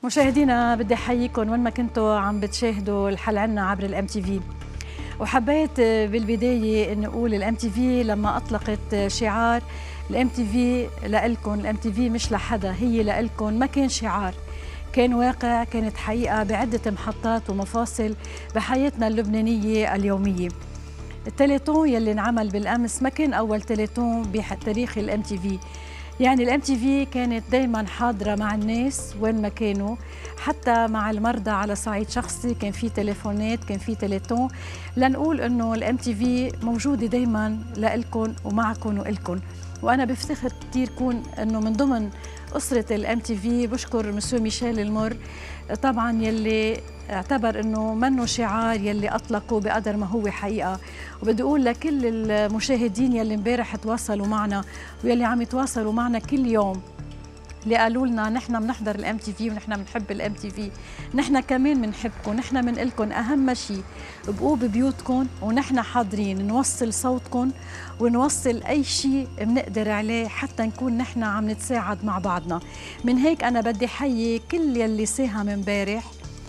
مشاهدينا بدي احييكم وين ما كنتوا عم بتشاهدوا الحلقة عنا عبر الام تي في. وحبيت بالبداية اني اقول الام تي في لما اطلقت شعار الام تي في لإلكم، الام تي في مش لحدا، هي لإلكم، ما كان شعار، كان واقع، كانت حقيقة بعدة محطات ومفاصل بحياتنا اللبنانية اليومية. التليتون يلي انعمل بالامس ما كان اول تليتون بتاريخ الام تي في، يعني الام تي في كانت دائما حاضره مع الناس وين ما كانوا، حتى مع المرضى على صعيد شخصي كان في تليفونات، كان في تليتون، لنقول انه الام تي في موجوده دائما لإلكم ومعكم وإلكم. وانا بفتخر كثير كون انه من ضمن اسره الام تي في. بشكر مسيو ميشيل المر طبعا يلي اعتبر انه منه شعار يلي اطلقه بقدر ما هو حقيقه. وبدي اقول لكل المشاهدين يلي امبارح تواصلوا معنا ويلي عم يتواصلوا معنا كل يوم، اللي قالوا لنا نحن بنحضر الام تي في ونحن بنحب الام تي في، نحن كمان بنحبكم، نحن بنقلكم اهم شيء بقوا ببيوتكم ونحن حاضرين نوصل صوتكم ونوصل اي شيء بنقدر عليه حتى نكون نحن عم نتساعد مع بعضنا. من هيك انا بدي حيي كل يلي ساهم امبارح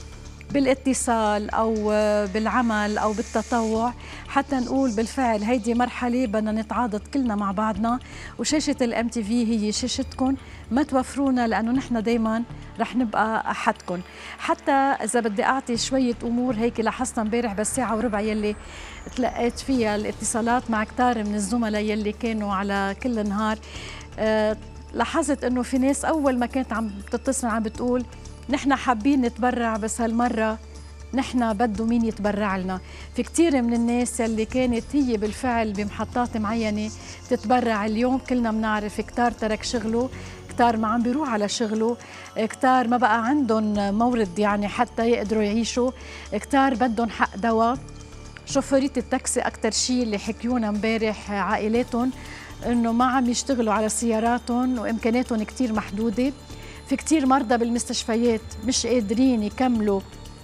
بالاتصال أو بالعمل أو بالتطوع، حتى نقول بالفعل هيدي مرحلة بدنا نتعاضد كلنا مع بعضنا، وشاشة الام تي في هي شاشتكم، ما توفرونا لأنه نحن دايما رح نبقى أحدكم. حتى إذا بدي أعطي شوية أمور هيك لاحظتها امبارح بالساعة وربع يلي تلقيت فيها الاتصالات مع كتار من الزملاء يلي كانوا على كل النهار، لاحظت إنه في ناس أول ما كانت عم تتصل عم بتقول نحن حابين نتبرع بس هالمرة نحن بده مين يتبرع لنا. في كتير من الناس اللي كانت هي بالفعل بمحطات معينة تتبرع اليوم كلنا بنعرف كتار ترك شغله، كتار ما عم بيروح على شغله، كتار ما بقى عندهم مورد يعني حتى يقدروا يعيشوا، كتار بدهم حق دواء. شوفيرية التاكسي أكتر شيء اللي حكيونا امبارح عائلاتهم إنه ما عم يشتغلوا على سياراتهم وإمكاناتهم كتير محدودة. في كتير مرضى بالمستشفيات مش قادرين يكملوا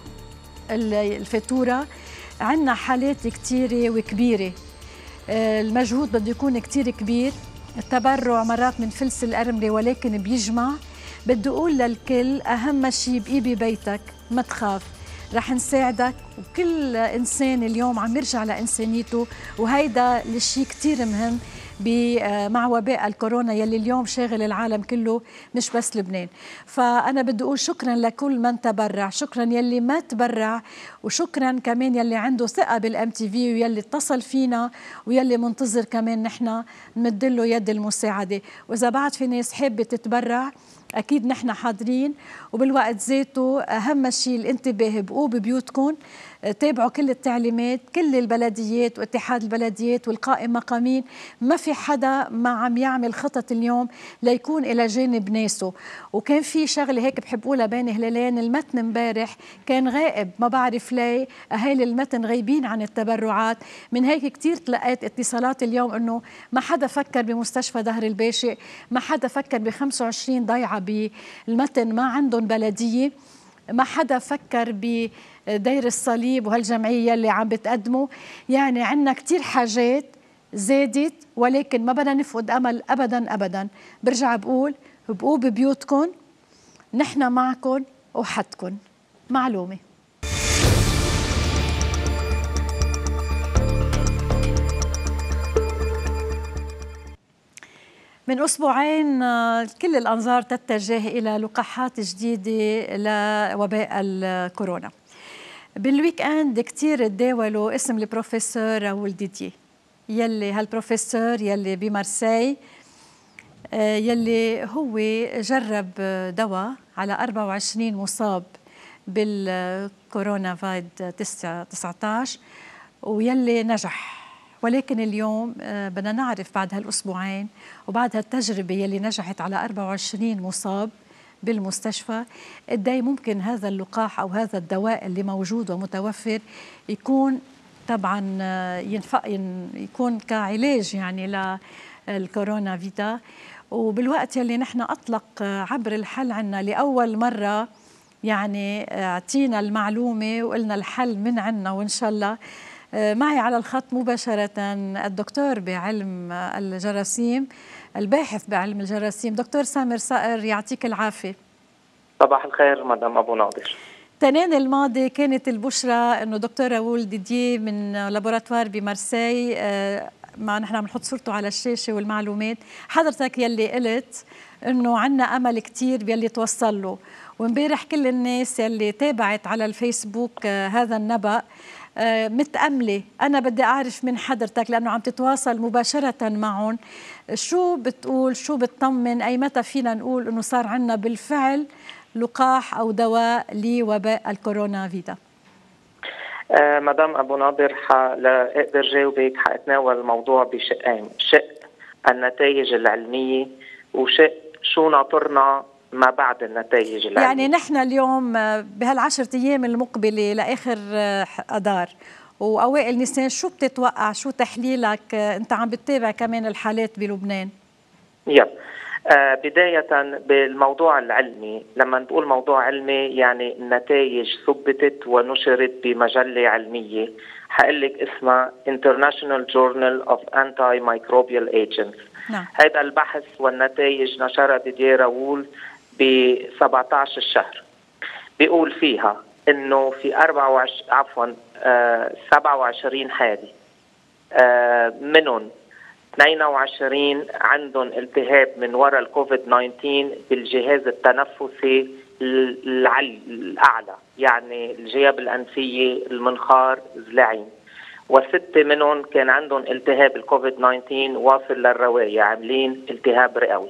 الفاتورة، عنا حالات كتيرة وكبيرة، المجهود بده يكون كتير كبير، التبرع مرات من فلس الأرملة ولكن بيجمع. بدي أقول للكل أهم شيء بقي ببيتك، ما تخاف، رح نساعدك، وكل إنسان اليوم عم يرجع لإنسانيته، وهيدا الشيء كتير مهم مع وباء الكورونا يلي اليوم شاغل العالم كله مش بس لبنان. فأنا بدي أقول شكرا لكل من تبرع، شكرا يلي ما تبرع، وشكرا كمان يلي عنده ثقة بالام تي في ويلي اتصل فينا ويلي منتظر كمان نحن نمدله يد المساعدة. وإذا بعد في ناس حابة تتبرع أكيد نحن حاضرين، وبالوقت ذاته أهم شيء الانتباه، بقوا ببيوتكم، تابعوا كل التعليمات، كل البلديات واتحاد البلديات والقائم مقامين، ما في حدا ما عم يعمل خطط اليوم ليكون إلى جانب ناسه. وكان في شغلة هيك بحب أقولها بين هلالين، المتن امبارح كان غائب، ما بعرف ليه أهالي المتن غايبين عن التبرعات، من هيك كتير تلقيت اتصالات اليوم إنه ما حدا فكر بمستشفى دهر الباشئ، ما حدا فكر ب 25 ضيعة بالمتن ما عندهم بلدية، ما حدا فكر بدير الصليب وهالجمعية اللي عم بتقدموا. يعني عنا كتير حاجات زادت ولكن ما بدنا نفقد أمل أبدا أبدا. برجع بقول بقوا ببيوتكم، نحن معكم وحدكم. معلومة من أسبوعين كل الأنظار تتجه إلى لقاحات جديدة لوباء الكورونا. بالويك اند كتير تداولوا اسم البروفيسور راول ديديه، يلي هالبروفيسور يلي بمارسي، يلي هو جرب دواء على 24 مصاب بالكورونا فايد 19 ويلي نجح. ولكن اليوم بدنا نعرف بعد هالأسبوعين وبعد هالتجربة يلي نجحت على 24 مصاب بالمستشفى، قدي ممكن هذا اللقاح أو هذا الدواء اللي موجود ومتوفر يكون طبعا يكون كعلاج يعني للكورونا فيتا. وبالوقت يلي نحن أطلق عبر الحل عنا لأول مرة، يعني اعطينا المعلومة وقلنا الحل من عنا وإن شاء الله. معي على الخط مباشرة الدكتور بعلم الجراثيم، الباحث بعلم الجراثيم، دكتور سامر صقر، يعطيك العافية. صباح الخير مدام أبو ناظر. التنين الماضي كانت البشرى انه دكتور راؤول ديدييه من لابوراتوار بمارسي، ما نحن بنحط صورته على الشاشه والمعلومات، حضرتك يلي قلت انه عندنا امل كثير بيلي توصل له، وامبارح كل الناس يلي تابعت على الفيسبوك هذا النبأ متأملة. أنا بدي أعرف من حضرتك لأنه عم تتواصل مباشرة معهم، شو بتقول، شو بتطمن، أي متى فينا نقول أنه صار عنا بالفعل لقاح أو دواء لوباء الكورونا فيدا؟ مدام أبو ناظر، لا أقدر جاوبك، حأتناول الموضوع بشقين: شق النتائج العلمية وشق شو ناطرنا ما بعد النتائج العلمية. يعني نحن اليوم بهال10 أيام المقبلة لآخر أدار وأوائل نيسان، شو بتتوقع، شو تحليلك؟ أنت عم بتتابع كمان الحالات بلبنان. بداية بالموضوع العلمي، لما نقول موضوع علمي يعني النتائج ثبتت ونشرت بمجلة علمية، حقول لك اسمها International Journal of Antimicrobial Agents. هذا البحث والنتائج نشرها ديدييه راؤول ب17 الشهر. بيقول فيها انه في 27 حالة، منهم 22 عندهم التهاب من وراء الكوفيد 19 بالجهاز التنفسي الأعلى، يعني الجيوب الأنفية، المنخار، الذراعين، و6 منهم كان عندهم التهاب الكوفيد 19 واصل للرواية، عاملين التهاب رئوي.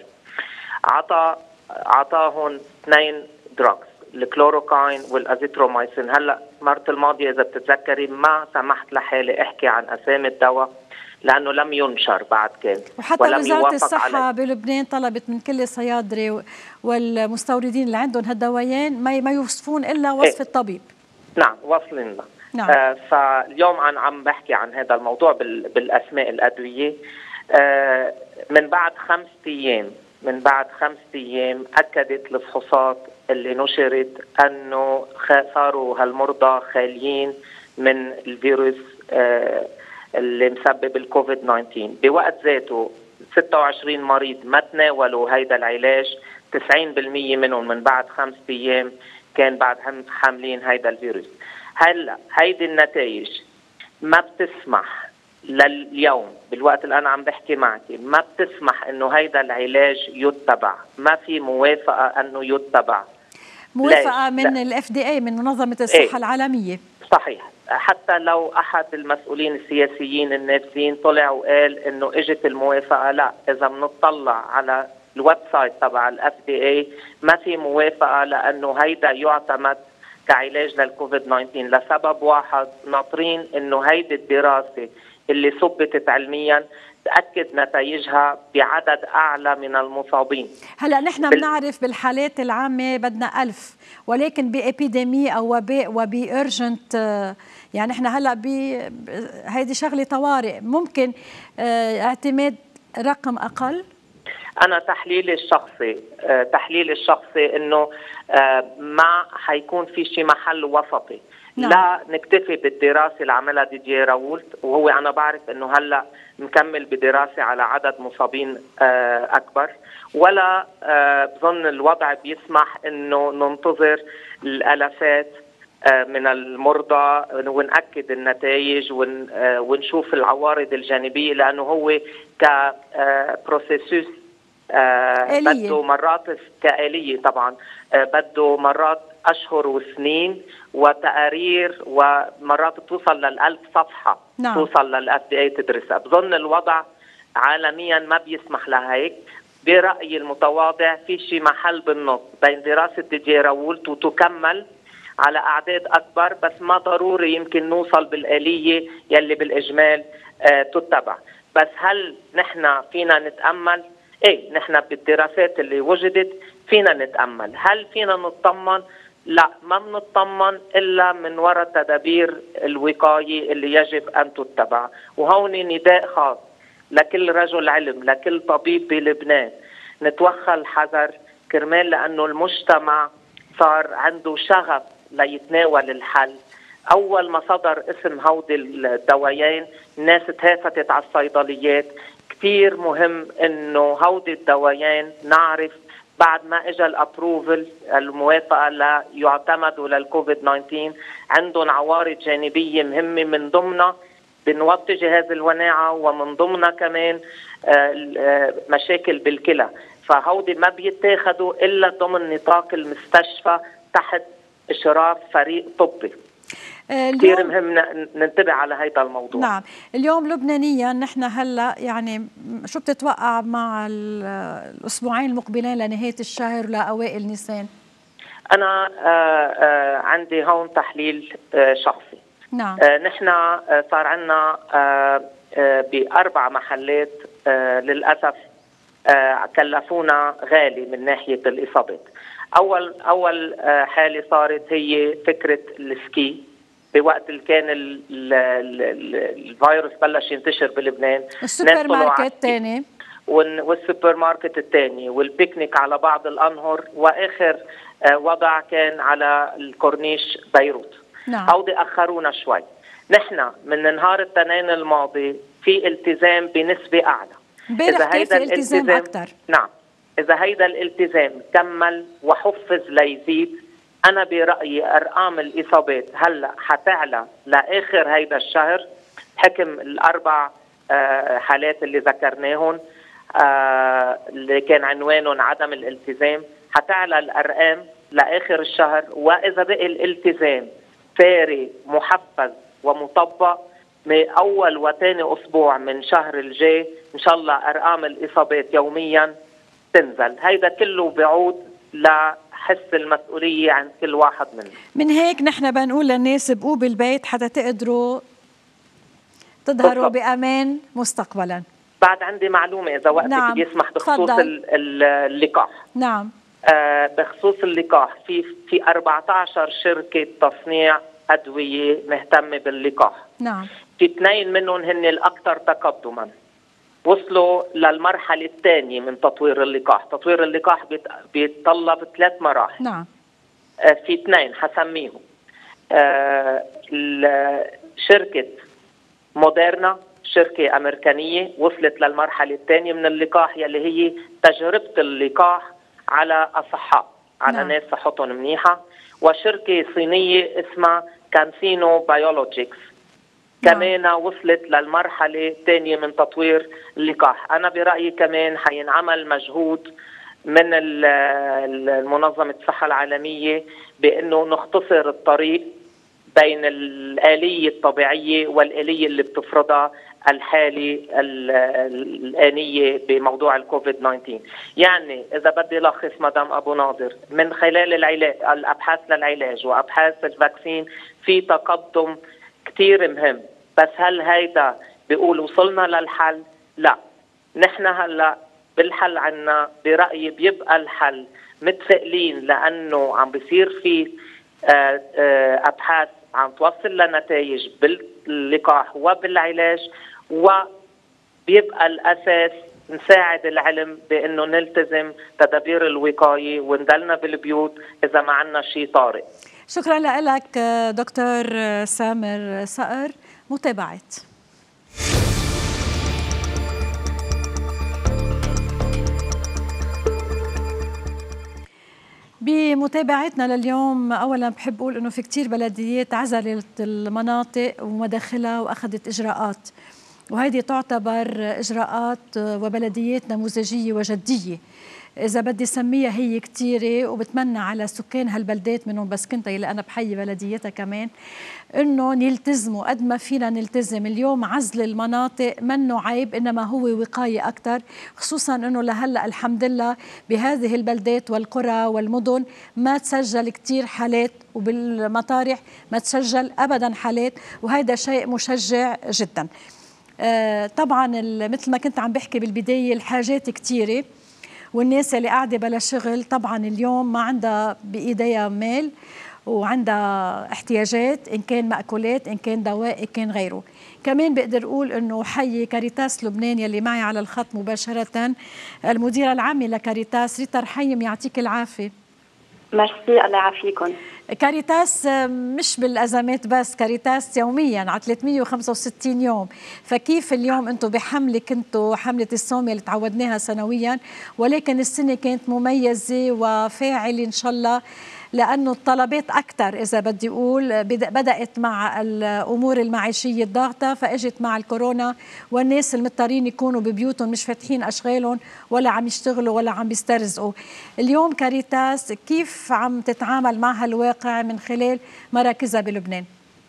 عطاهم 2 دراكس، الكلوروكاين والازيترومايسين. هلا مرة الماضية إذا بتتذكري ما سمحت لحالي احكي عن أسامي الدواء لأنه لم ينشر بعد كان، وحتى وزارة الصحة بلبنان طلبت من كل الصيادلة والمستوردين اللي عندهم هالدوايين ما يوصفون إلا وصف الطبيب. نعم، واصلين لنا. نعم. فاليوم عم بحكي عن هذا الموضوع بالأسماء الأدوية. من بعد 5 أيام أكدت الفحوصات اللي نشرت أنه صاروا هالمرضى خاليين من الفيروس اللي مسبب الكوفيد 19. بوقت ذاته 26 مريض ما تناولوا هيدا العلاج، 90% منهم من بعد 5 أيام كان بعد حاملين هيدا الفيروس. هلا هيدي النتائج ما بتسمح لليوم بالوقت اللي أنا عم بحكي معك، ما بتسمح إنه هيدا العلاج يتبع، ما في موافقة إنه يتبع. موافقة من الFDA، من منظمة الصحة العالمية. صحيح. حتى لو أحد المسؤولين السياسيين النافذين طلع وقال إنه إجت الموافقة، لا، إذا بنطلع على الويب سايت تبع الFDA ما في موافقة، لأنه هيدا يعتمد كعلاج للكوفيد 19 لسبب واحد: ناطرين إنه هيدي الدراسة اللي ثبتت علميا تأكد نتائجها بعدد أعلى من المصابين. هلأ نحن بنعرف بالحالات العامة بدنا 1000، ولكن بإبيديمي أو وباء وبإرجنت، يعني نحن هلأ هيدي شغلة طوارئ، ممكن اعتماد رقم أقل. أنا تحليلي الشخصي إنه ما حيكون في شيء محل وسطي. نعم. لا نكتفي بالدراسة اللي عملها ديدييه راؤول، وهو أنا بعرف إنه هلأ مكمل بدراسة على عدد مصابين أكبر، ولا بظن الوضع بيسمح إنه ننتظر الآلافات من المرضى ونأكد النتائج ونشوف العوارض الجانبية، لأنه هو كبروسيسوس بده مرات كآلية طبعا، بده مرات أشهر وسنين وتقارير، ومرات توصل لل1000 صفحة. نعم. توصل للFDA تدرسها. بظن الوضع عالميا ما بيسمح لهيك. برأيي المتواضع في شيء محل بالنص بين دراسة ديدييه راؤول وتكمل على أعداد أكبر، بس ما ضروري يمكن نوصل بالآلية يلي بالإجمال تتبع. بس هل نحن فينا نتأمل؟ إيه، نحن بالدراسات اللي وجدت فينا نتأمل. هل فينا نطمن؟ لا، ما بنطمن إلا من وراء تدابير الوقاية اللي يجب أن تتبع. وهون نداء خاص لكل رجل علم، لكل طبيب بلبنان، نتوخى الحذر كرمال لأنه المجتمع صار عنده شغف ليتناول الحل. أول ما صدر اسم هودي الدوايين الناس تهافتت على الصيدليات. كتير مهم إنه هودي الدوايين نعرف بعد ما اجى الابروفل الموافقه ليعتمدوا للكوفيد 19 عندهم عوارض جانبيه مهمه، من ضمنها بنوطي جهاز المناعه ومن ضمنها كمان مشاكل بالكلى، فهودي ما بيتاخدوا الا ضمن نطاق المستشفى تحت اشراف فريق طبي. كثير مهم ننتبه على هذا الموضوع. نعم، اليوم لبنانيا نحن هلا يعني شو بتتوقع مع الاسبوعين المقبلين لنهايه الشهر لاوائل نيسان؟ انا عندي هون تحليل شخصي. نعم. نحن صار عندنا ب4 محلات للاسف كلفونا غالي من ناحيه الاصابات. اول حاله صارت هي فكره السكي، بوقت اللي كان الفيروس بلش ينتشر بلبنان. السوبر ماركت الثاني والسوبر ماركت الثاني والبيكنيك على بعض الانهر، واخر وضع كان على الكورنيش بيروت. نعم. هودي اخرونا شوي. نحن من نهار الاثنين الماضي في التزام بنسبه اعلى. امبارح كان في التزام اكثر. نعم، اذا هيدا الالتزام كمل وحفز ليزيد، أنا برأيي أرقام الإصابات هلأ حتعلى لآخر هيدا الشهر حكم ال4 حالات اللي ذكرناهم اللي كان عنوانهم عدم الالتزام. حتعلى الأرقام لآخر الشهر، وإذا بقي الالتزام ساري محفز ومطبق من أول وثاني أسبوع من شهر الجاي إن شاء الله أرقام الإصابات يوميا تنزل. هيدا كله بعود حس المسؤولية عن كل واحد منا. من هيك نحن بنقول للناس بقوا بالبيت حتى تقدروا تظهروا بأمان مستقبلا. بعد عندي معلومة إذا وقتك نعم. بيسمح بخصوص اللقاح. نعم. بخصوص اللقاح في 14 شركة تصنيع أدوية مهتمة باللقاح. نعم. في 2 منهم هن الأكثر تقدما، وصلوا للمرحلة الثانية من تطوير اللقاح. تطوير اللقاح بيتطلب 3 مراحل. نعم. في 2 حسميهم. شركة موديرنا شركة أمريكانية وصلت للمرحلة الثانية من اللقاح، يلي هي تجربة اللقاح على أصحاء، على نعم. ناس صحتهم منيحة. وشركة صينية اسمها كانسينو بايولوجيكس كمان وصلت للمرحلة الثانية من تطوير اللقاح. أنا برأيي كمان حينعمل مجهود من المنظمة الصحة العالمية بأنه نختصر الطريق بين الآلية الطبيعية والآلية اللي بتفرضها الحالة الآنية بموضوع الكوفيد 19. يعني إذا بدي لخص مدام أبو ناظر، من خلال الأبحاث للعلاج وأبحاث الفاكسين في تقدم كتير مهم، بس هل هيدا بيقول وصلنا للحل؟ لا. نحن هلا بالحل عنا برأيي بيبقى الحل متفائلين، لأنه عم بيصير في أبحاث عم توصل لنتائج باللقاح وبالعلاج، وبيبقى الأساس نساعد العلم بأنه نلتزم تدابير الوقاية وندلنا بالبيوت إذا ما عنا شيء طارئ. شكرا لك دكتور سامر صقر. متابعة بمتابعتنا لليوم، أولا بحب أقول أنه في كتير بلديات عزلت المناطق ومداخلها وأخذت إجراءات، وهذه تعتبر إجراءات وبلديات نموذجية وجدية إذا بدي سميها هي كتيرة، وبتمنى على سكان هالبلدات منهم بسكنتها اللي أنا بحيي بلديتها كمان إنه نلتزموا قد ما فينا نلتزم. اليوم عزل المناطق منه عيب، إنما هو وقاية أكتر، خصوصا إنه لهلأ الحمد لله بهذه البلدات والقرى والمدن ما تسجل كتير حالات، وبالمطارح ما تسجل أبدا حالات، وهذا شيء مشجع جدا. طبعا مثل ما كنت عم بحكي بالبداية الحاجات كتيرة، والناس اللي قاعدة بلا شغل طبعا اليوم ما عندها بإيديها مال وعندها احتياجات، إن كان مأكولات إن كان دواء إن كان غيره. كمان بقدر أقول أنه حي كاريتاس لبنان يلي معي على الخط مباشرة، المديرة العامة لكاريتاس ريتا رحيم، يعطيك العافية. ميرسي، الله يعافيكم. كاريتاس مش بالأزمات بس، كاريتاس يوميا على 365 يوم. فكيف اليوم أنتم بحملة كنتوا حملة الصوم اللي تعودناها سنويا، ولكن السنة كانت مميزة وفاعلة إن شاء الله، لأنه الطلبات أكثر إذا بدي أقول بدأت مع الأمور المعيشية الضاغطة، فأجت مع الكورونا والناس المضطرين يكونوا ببيوتهم مش فاتحين أشغالهم ولا عم يشتغلوا ولا عم بيسترزقوا. اليوم كاريتاس كيف عم تتعامل مع هالواقع من خلال مراكزها بلبنان؟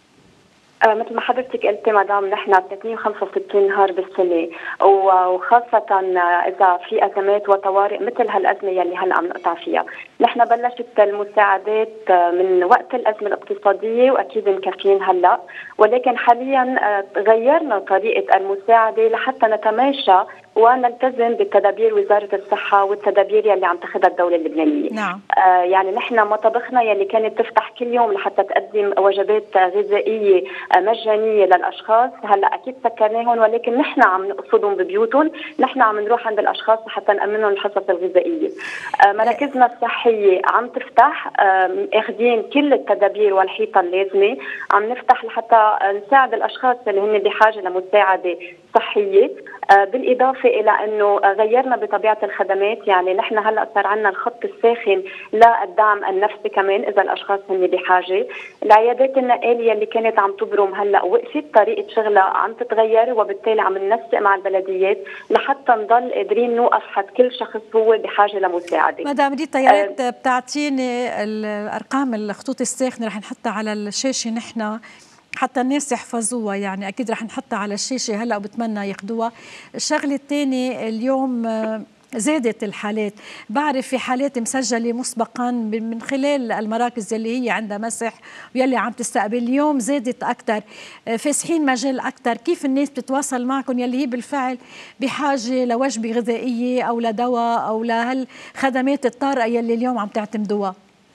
مثل ما حضرتك قلتي مدام، نحن 365 نهار بالسنه، وخاصه اذا في ازمات وطوارئ مثل هالازمه يلي هلا عم نقطع فيها. نحن بلشت المساعدات من وقت الازمه الاقتصاديه واكيد مكفيين هلا، ولكن حاليا غيرنا طريقه المساعده لحتى نتماشى ونلتزم بتدابير وزاره الصحه والتدابير يلي عم تاخذها الدوله اللبنانيه. نعم. يعني نحن مطابخنا يلي كانت تفتح كل يوم لحتى تقدم وجبات غذائيه مجانيه للاشخاص، هلا اكيد سكرناهم، ولكن نحن عم نقصدهم ببيوتهم، نحن عم نروح عند الاشخاص لحتى نامنهم الحصص الغذائيه. مراكزنا الصحيه عم تفتح، اخذين كل التدابير والحيطه اللازمه، عم نفتح لحتى نساعد الاشخاص اللي هن بحاجه لمساعده صحيه. بالاضافه الى انه غيرنا بطبيعه الخدمات، يعني نحن هلا صار عندنا الخط الساخن للدعم النفسي كمان اذا الاشخاص هن بحاجه. العيادات النقاليه اللي كانت عم تبرم هلا وقفت، طريقه شغلها عم تتغير، وبالتالي عم ننسق مع البلديات لحتى نضل قادرين نوقف حد كل شخص هو بحاجه لمساعده. مدام ريتا، يا ريت بتعطيني الارقام الخطوط الساخنه، رح نحطها على الشاشه نحن حتى الناس يحفظوها، يعني أكيد رح نحطها على الشاشة هلأ وبتمنى ياخدوها. الشغلة الثانية، اليوم زادت الحالات، بعرف في حالات مسجلة مسبقا من خلال المراكز اللي هي عندها مسح ويلي عم تستقبل، اليوم زادت أكثر، فاسحين مجال أكثر. كيف الناس بتتواصل معكم يلي هي بالفعل بحاجة لوجبة غذائية أو لدواء أو لهالخدمات الطارئة يلي اليوم عم تعتمدوها؟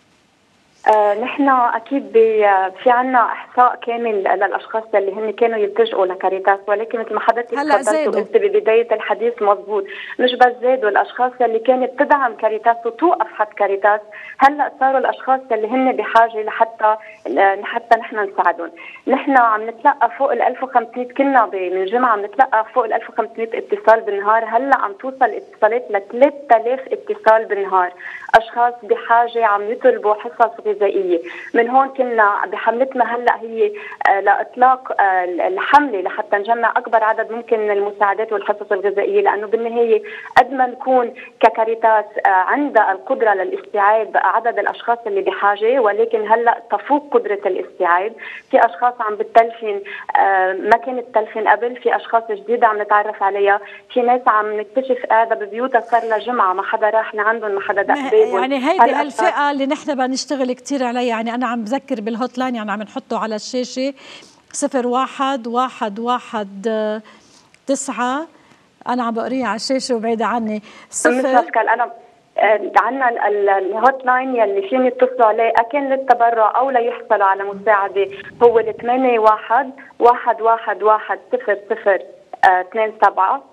نحن اكيد في عنا احصاء كامل للاشخاص اللي هن كانوا يلتجئوا لكاريتاس، ولكن مثل ما حضرتك تفضلتوا وقلتي ببدايه الحديث مضبوط، مش بس زادوا الاشخاص اللي كانت تدعم كاريتاس وتوقف حد كاريتاس، هلا صاروا الاشخاص اللي هن بحاجه لحتى نحن نساعدهم. نحن عم نتلقى فوق ال 1500، كنا من جمعه عم نتلقى فوق ال 1500 اتصال بالنهار، هلا عم توصل اتصالات ل 3000 اتصال بالنهار، اشخاص بحاجه عم يطلبوا حصص غذائيه. من هون كنا بحملتنا هلا هي لاطلاق الحمله لحتى نجمع اكبر عدد ممكن من المساعدات والحصص الغذائيه، لانه بالنهايه قد ما نكون ككاريتاس عندها القدره للاستيعاب عدد الاشخاص اللي بحاجه، ولكن هلا تفوق قدره الاستيعاب. في اشخاص عم بتلفن ما كانت تلفن قبل، في اشخاص جديده عم نتعرف عليها، في ناس عم نكتشف قاعده ببيوتها صار لها جمعه ما حدا راح لعندهم ما حدا دق بابهم. يعني هيدي هالفئه اللي نحن بدنا نشتغل كثير عليها. يعني انا عم بذكر بالهوت لاين، يعني عم نحطه على الشاشه 01-119، انا عم بقريه على الشاشه وبعيده عني. انا عندنا الهوت لاين يلي فين يتصلوا عليه اكن للتبرع او ليحصلوا على مساعده، هو ال 81-111-0027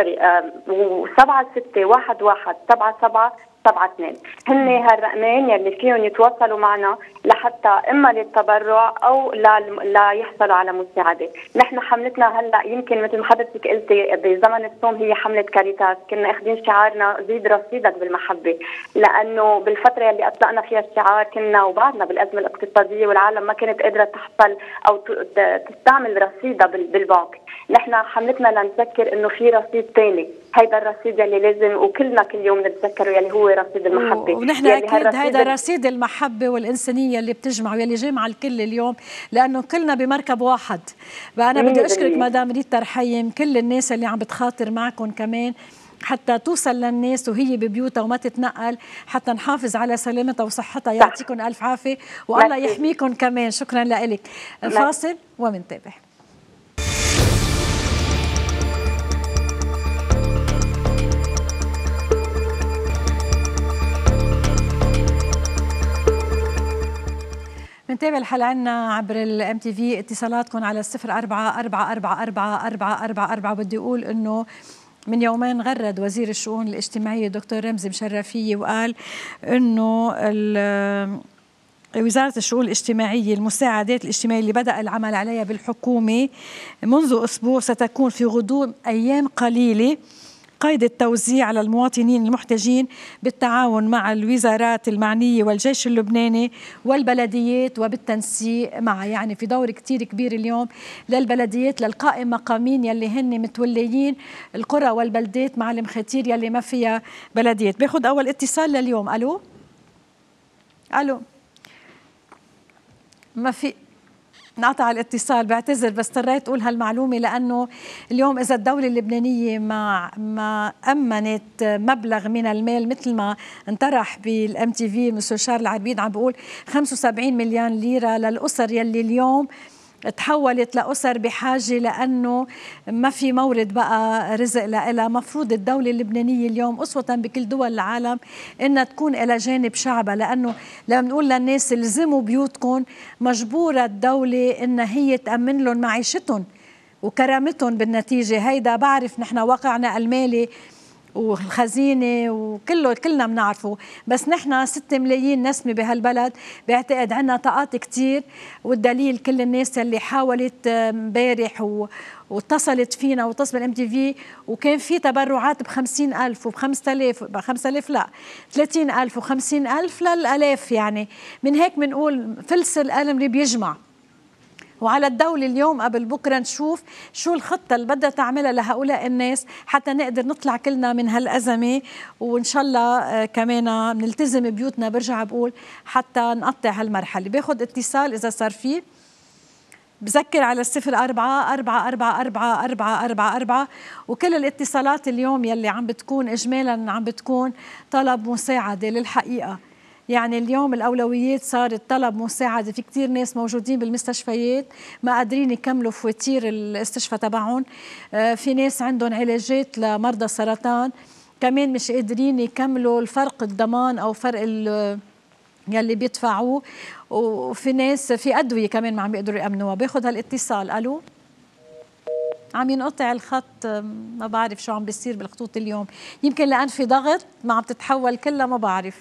و76-1177 هن هالرقمين يلي فيهم يتواصلوا معنا لحتى اما للتبرع او لا يحصلوا على مساعده. نحن حملتنا هلا يمكن مثل ما حضرتك قلتي بزمن الصوم هي حمله كاريتاس، كنا اخذين شعارنا زيد رصيدك بالمحبه، لانه بالفتره يلي اطلقنا فيها الشعار كنا وبعدنا بالازمه الاقتصاديه والعالم ما كانت قادره تحصل او تستعمل رصيدها بالبنك. نحن حملتنا لنذكر انه في رصيد ثاني، هيدا الرصيد يلي لازم وكلنا كل يوم نتذكره يلي هو رصيد المحبه. ونحن اكيد هيدا رصيد المحبه والانسانيه اللي بتجمع ويلي جامعه الكل اليوم، لانه كلنا بمركب واحد. فانا بدي اشكرك مدام ريتا رحيم، كل الناس اللي عم بتخاطر معكم كمان حتى توصل للناس وهي ببيوتها وما تتنقل، حتى نحافظ على سلامتها وصحتها. يعطيكم الف عافيه والله يحميكم كمان. شكرا لك. فاصل ومنتابع. منتابع الحلقة عنا عبر الام تي في. اتصالاتكم على 04-444-4444. بدي أقول إنه من يومين غرد وزير الشؤون الاجتماعية دكتور رمزي مشرفية وقال إنه وزارة الشؤون الاجتماعية المساعدات الاجتماعية اللي بدأ العمل عليها بالحكومة منذ أسبوع ستكون في غضون أيام قليلة قيد التوزيع على المواطنين المحتاجين بالتعاون مع الوزارات المعنية والجيش اللبناني والبلديات وبالتنسيق معها. يعني في دور كتير كبير اليوم للبلديات للقائم مقامين يلي هن متوليين القرى والبلدات مع المخاتير يلي ما فيها بلديات. باخد أول اتصال لليوم. ألو ما في، انقطع الاتصال، بعتذر بس اضطريت اقول هالمعلومه لانه اليوم اذا الدوله اللبنانيه ما امنت مبلغ من المال مثل ما انطرح بالام تي في المستشار العربيد عم بقول 75 مليون ليره للاسر يلي اليوم تحولت لأسر بحاجة لأنه ما في مورد بقى رزق لها. مفروض الدولة اللبنانية اليوم أسوة بكل دول العالم إنها تكون إلى جانب شعبها، لأنه لما نقول للناس الزموا بيوتكم مجبورة الدولة إنها هي تأمن لهم معيشتهم وكرامتهم بالنتيجة. هيدا بعرف نحن واقعنا المالي والخزينة كلنا بنعرفه، بس نحن 6 ملايين نسمة بهالبلد، بعتقد عنا طاقات كتير، والدليل كل الناس اللي حاولت امبارح واتصلت فينا واتصل بالام تي في وكان في تبرعات ب50,000 وب5,000 لا 30,000 و50,000 للآلاف. يعني من هيك بنقول فلس القلم اللي بيجمع، وعلى الدولة اليوم قبل بكرة نشوف شو الخطة اللي بدها تعملها لهؤلاء الناس حتى نقدر نطلع كلنا من هالأزمة، وإن شاء الله كمان نلتزم بيوتنا. برجع بقول حتى نقطع هالمرحلة. باخد اتصال إذا صار فيه، بذكر على 04-444-4444 وكل الاتصالات اليوم يلي عم بتكون إجمالا عم بتكون طلب مساعدة. للحقيقة يعني اليوم الأولويات صارت طلب مساعدة. في كتير ناس موجودين بالمستشفيات ما قادرين يكملوا فواتير الاستشفاء تبعهم، في ناس عندهم علاجات لمرضى سرطان كمان مش قادرين يكملوا الفرق الضمان أو فرق يلي بيدفعوه، وفي ناس في أدوية كمان ما عم يقدروا يأمنوها. باخد هالاتصال. ألو، عم ينقطع الخط، ما بعرف شو عم بيصير بالخطوط اليوم، يمكن لأن في ضغط ما عم تتحول كلها، ما بعرف.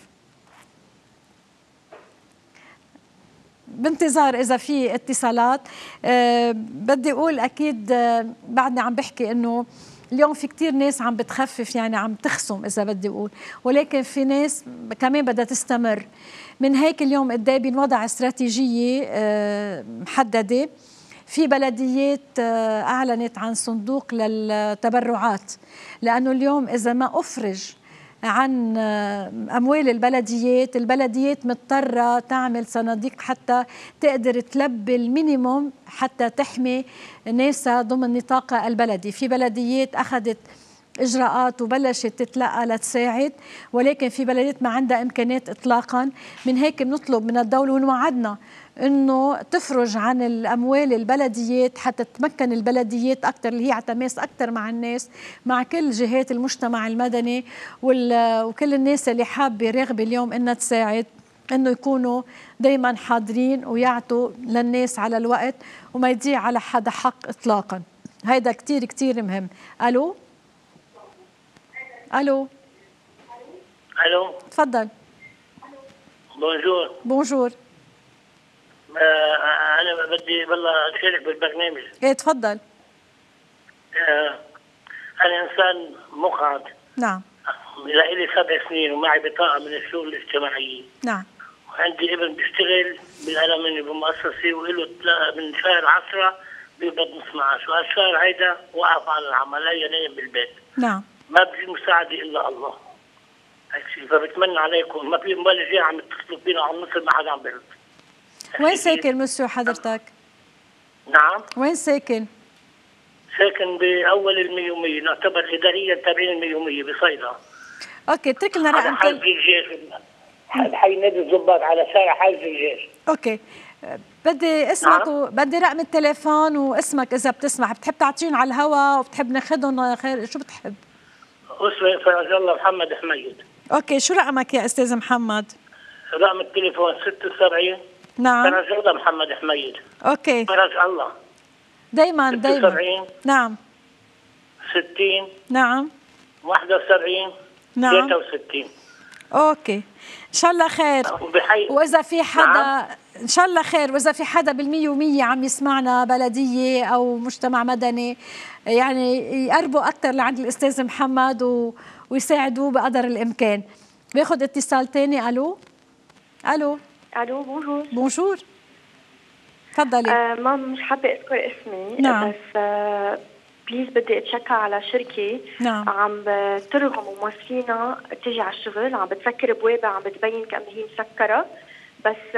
بانتظار إذا في اتصالات. بدي أقول أكيد بعدني عم بحكي إنه اليوم في كتير ناس عم بتخفف، يعني عم تخصم إذا بدي أقول، ولكن في ناس كمان بدها تستمر. من هيك اليوم قدام بنوضع استراتيجية محددة. في بلديات أعلنت عن صندوق للتبرعات، لأنه اليوم إذا ما أفرج عن أموال البلديات مضطرة تعمل صناديق حتى تقدر تلبي المينيموم حتى تحمي ناسها ضمن نطاقها البلدي. في بلديات أخذت إجراءات وبلشت تتلقى لتساعد، ولكن في بلديات ما عندها إمكانيات إطلاقا. من هيك بنطلب من الدولة ونوعدنا إنه تفرج عن الأموال البلديات حتى تمكن البلديات أكثر، اللي هي عتماس أكثر مع الناس، مع كل جهات المجتمع المدني وكل الناس اللي حابة راغبة اليوم إنها تساعد، إنه يكونوا دايما حاضرين ويعطوا للناس على الوقت وما يضيع على حدا حق إطلاقا. هيدا كتير كتير مهم. ألو ألو ألو، تفضل. بونجور. أنا بدي والله أشارك بالبرنامج. إيه تفضل. أنا إنسان مقعد. نعم. لي 7 سنين ومعي بطاقة من الشؤون الاجتماعية. نعم. وعندي ابن بيشتغل بالألماني بمؤسسة وله من شهر 10 بيقبض نص معاش، وهالشهر هيدا وقف عن العمل، هي نايم بالبيت. نعم. ما بجي مساعدة إلا الله. هيك شيء، فبتمنى عليكم، ما في مبالغ جاي عم تتصلوا فينا عم نصل، ما حدا عم بيرد. وين ساكن مسيو حضرتك؟ نعم. وين ساكن؟ ساكن بأول الميومية، نعتبر إداريا تابعين الميومية بصيدا. أوكي، اترك لنا رقم حاج الجيش، حي نادي الضباط على شارع حاج الجيش. أوكي، بدي اسمك بدي رقم التليفون واسمك إذا بتسمح. بتحب تعطيهم على الهواء وبتحب ناخذهم خير؟ شو بتحب؟ اسمي فرج الله محمد حميد. أوكي، شو رقمك يا أستاذ محمد؟ رقم التليفون 76. نعم. فرج الله محمد حميد. أوكي. فرج الله. دايما 76. نعم. 60. نعم. 71. نعم. 63. اوكي ان شاء الله خير. واذا في حدا ان شاء الله خير، واذا في حدا بال100 عم يسمعنا، بلديه او مجتمع مدني، يعني يقربوا اكثر لعند الاستاذ محمد ويساعدوه بقدر الامكان. باخذ اتصال ثاني. الو بونجور. بونجور، تفضلي. مام مش حابه اذكر اسمي. نعم. بس بليز بدي اتشكى على شركه. نعم. عم بترغم موظفينا تيجي على الشغل، عم بتسكر بوابه، عم بتبين كأنه هي مسكره. بس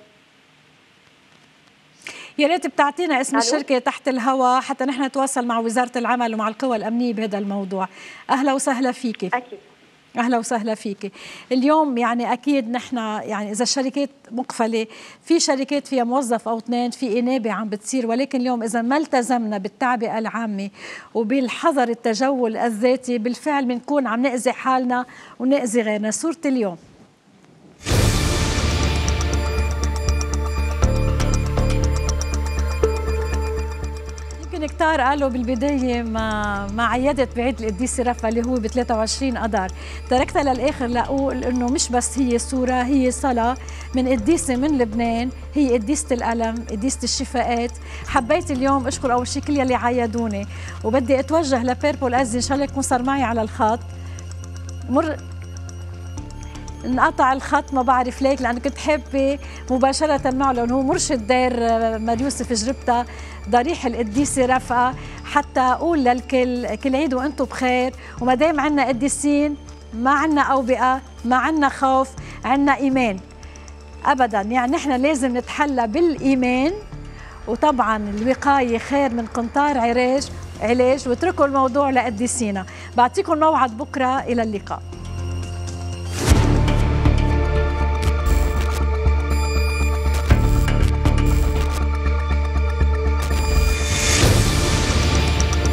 يا ريت بتعطينا اسم الشركه تحت الهواء حتى نحن نتواصل مع وزاره العمل ومع القوى الامنيه بهذا الموضوع. اهلا وسهلا فيكي. اكيد. اهلا وسهلا فيكي. اليوم يعني اكيد نحن يعني اذا الشركات مقفله، في شركات فيها موظف او اثنين، في انابه عم بتصير، ولكن اليوم اذا ما التزمنا بالتعبئه العامه وبالحظر التجول الذاتي بالفعل بنكون عم نأذي حالنا ونأذي غيرنا. صورة اليوم. كتار قالوا بالبداية ما عيدت بعيد القديسة رفا اللي هو ب23 أذار. تركتها للآخر لأقول إنه مش بس هي صورة، هي صلاة من قديسة من لبنان، هي قديسة الألم، قديسة الشفاءات. حبيت اليوم أشكر أول شيء كل يلي عيدوني، وبدي أتوجه لبيربول أزي إن شاء الله يكون صار معي على الخط. انقطع الخط ما بعرف ليك، لأنه كنت حابة مباشرة معه لأنه هو مرشد دير مار يوسف جربتها ضريح القديسة رفقة، حتى أقول للكل كل عيد وأنتم بخير. وما دام عنا قديسين ما عنا أوبئة، ما عنا خوف، عنا إيمان أبدا. يعني نحن لازم نتحلى بالإيمان، وطبعا الوقاية خير من قنطار علاج. واتركوا الموضوع لقديسينا. بعطيكم موعد بكرة. إلى اللقاء.